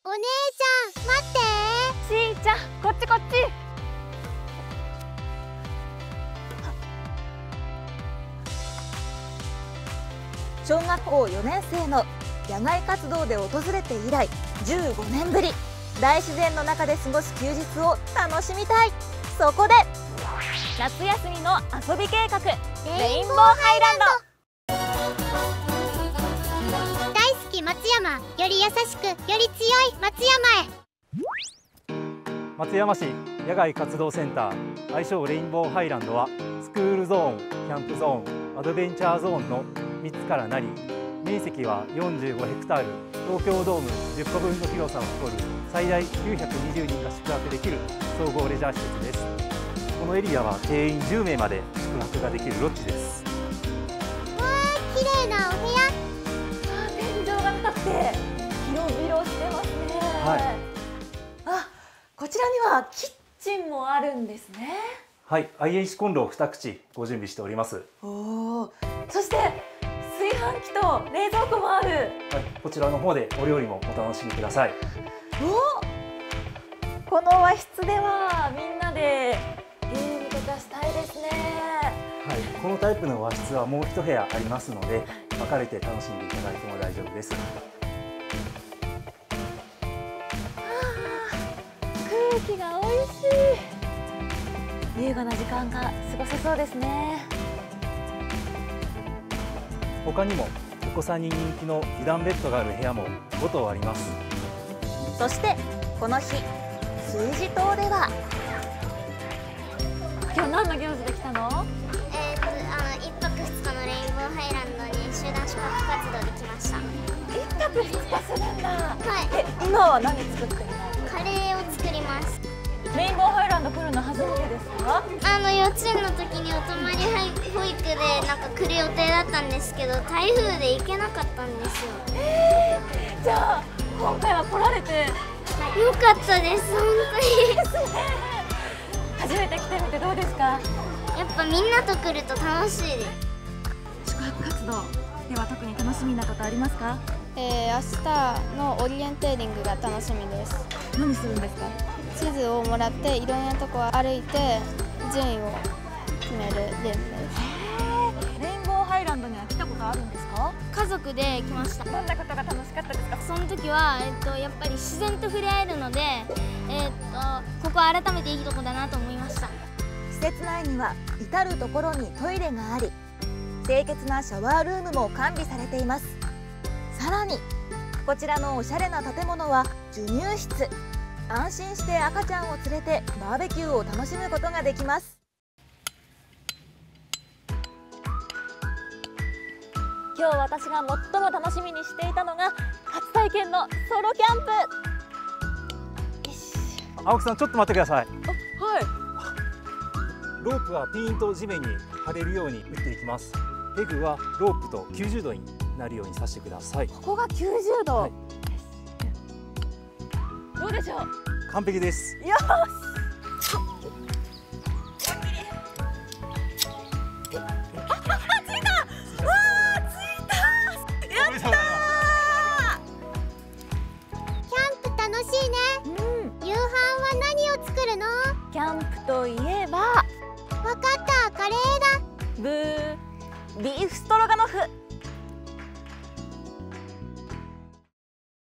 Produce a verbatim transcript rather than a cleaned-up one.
お姉ちゃん待って。 しーちゃん、こっちこっち。 小学校よねん生の野外活動で訪れて以来じゅうごねんぶり、大自然の中で過ごす休日を楽しみたい。そこで夏休みの遊び計画、 レインボーハイランド。大好き松山、より優しくより強い松山へ。 松山市野外活動センター、愛称レインボーハイランドはスクールゾーン、キャンプゾーン、アドベンチャーゾーンのみっつからなり、面積はよんじゅうごヘクタール、東京ドームじゅっこぶんの広さを誇る最大きゅうひゃくにじゅうにんが宿泊できる総合レジャー施設です。このエリアは定員じゅうめいまで宿泊ができるロッジです。 わあ、綺麗なお部屋。 天井が高くて広々してますね。 はい。 あ、こちらにはキッチンもあるんですね。 はい、アイエイチ コンロをに口ご準備しております。 おお、そして炊飯器と冷蔵庫もある。 はい、こちらの方でお料理もお楽しみください。 お、この和室ではみんなでゲームとかしたいですね。 はい、このタイプの和室はもう一部屋ありますので、分かれて楽しんでいただいても大丈夫です。 空気が美味しい。優雅な時間が過ごせそうですね。 他にもお子さんに人気の二段ベッドがある部屋もごとうあります。 そしてこの日、数字棟では今日何の行事で来たの？ えーと、あの一泊二日のレインボーハイランドに集団宿泊活動できました。 一泊二日するんだ。 はい。 え、今は何作ってるの？ カレーを作ります。 レインボーハイランド来るの初めてですか？ あの幼稚園の時にお泊まり保育でなんか来る予定だったんですけど、台風で行けなかったんですよ。 えー、じゃあ今回は来られてよかったです、本当に。 初めて来てみてどうですか？ やっぱみんなと来ると楽しいです。 宿泊活動では特に楽しみなことありますか？ えー、明日のオリエンテーリングが楽しみです。 何するんですか？ 地図をもらっていろんなとこを歩いて順位を決めるゲームです。 レインボーハイランドには来たことあるんですか？ 家族で来ました。 どんなことが楽しかったですか？ その時は、えっと、やっぱり自然と触れ合えるので、えっと、ここは改めていいとこだなと思いました。 施設内には至る所にトイレがあり、清潔なシャワールームも完備されています。さらにこちらのおしゃれな建物は授乳室。安心して赤ちゃんを連れてバーベキューを楽しむことができます。 今日私が最も楽しみにしていたのが初体験のソロキャンプ。よし。 青木さん、ちょっと待ってください。 あ、はい。 ロープはピーンと地面に張れるように打っていきます。ペグはロープときゅうじゅうどになるようにさせてください。 ここがきゅうじゅうど。はい、どうでしょう？ 完璧です。 よし。キャンプといえば、 わかった、カレーだ。 ブー、ビーフストロガノフ。